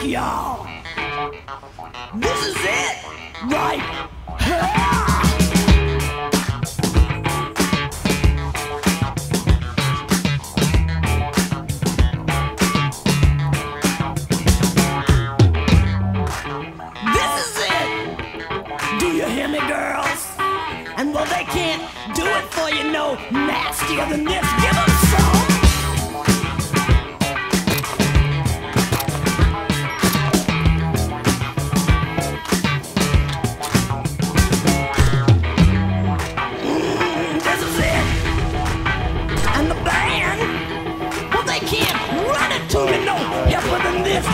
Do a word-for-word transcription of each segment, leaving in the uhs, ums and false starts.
y'all. This is it, right? This is it. Do you hear me, girls? And well, they can't do it for you no nastier than this. Give them some. To you know, helper than this.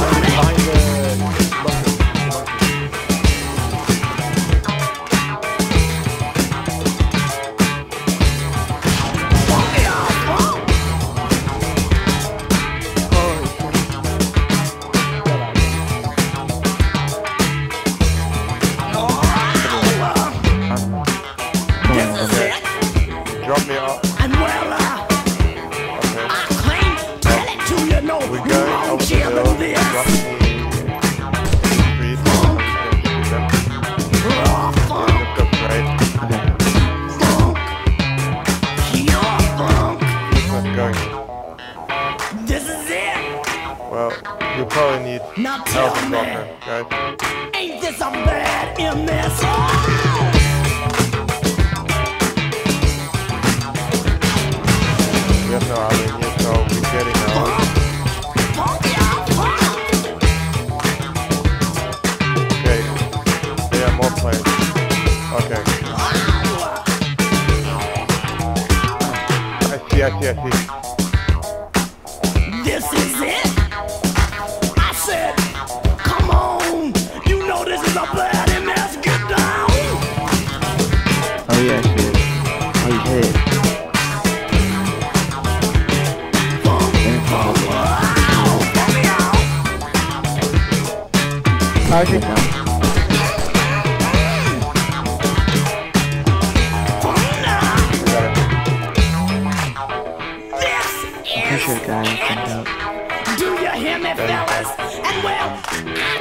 Drop me off. And well, uh, Okay. I claim, tell it to you know, We you go won't over the hear hill. than this. Drop me. Street. Raw funk, Lift up right. funk, pure funk. It's not going. This is it. Well, you probably need Now help tell and me, doctor, guys. ain't this a bad M S? Oh! We have no other here, so we're getting out. Okay. There are more planes. Okay. I see, I see, I see. This is it. I said, come on. You know this is a bad M S. Get down. Oh yeah, shit. Oh, you hit it. Target now. This I'm is sure guys can it. help. Do you hear me, fellas? And well, I